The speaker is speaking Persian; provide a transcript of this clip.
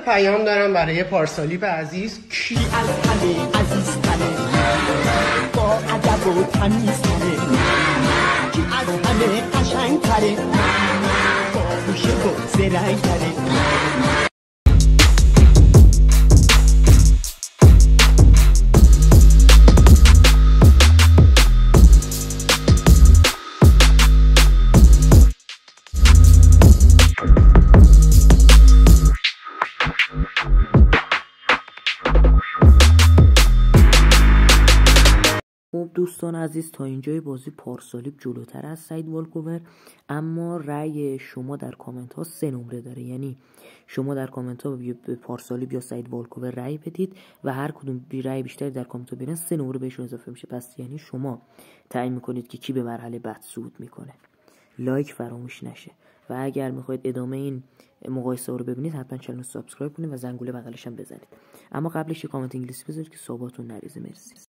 پیام دارم برای پارسالیپ عزیز. کی از همه عزیزتره، با ادب و تمیزتره، کی از همه قشنگتره، با هوش و زرنگتره. خب دوستان عزیز، تا اینجای بازی پارسالیپ جلوتر از سعید والکوور، اما رأی شما در کامنت ها 3 نمره داره. یعنی شما در کامنت ها به پارسالیپ یا سعید والکوور رأی بدید و هر کدوم رأی بیشتری در کامنت ها بیارن 3 نمره بهشون اضافه میشه. پس یعنی شما تعیین میکنید که کی به مرحله بعد صعود میکنه. لایک فراموش نشه و اگر میخواید ادامه این مقایسه رو ببینید حتما چنل رو سابسکرایب کنید و زنگوله بغلش هم بزنید. اما قبلش یه کامنت انگلیسی بذارید که صحبتتون نریزه. مرسی.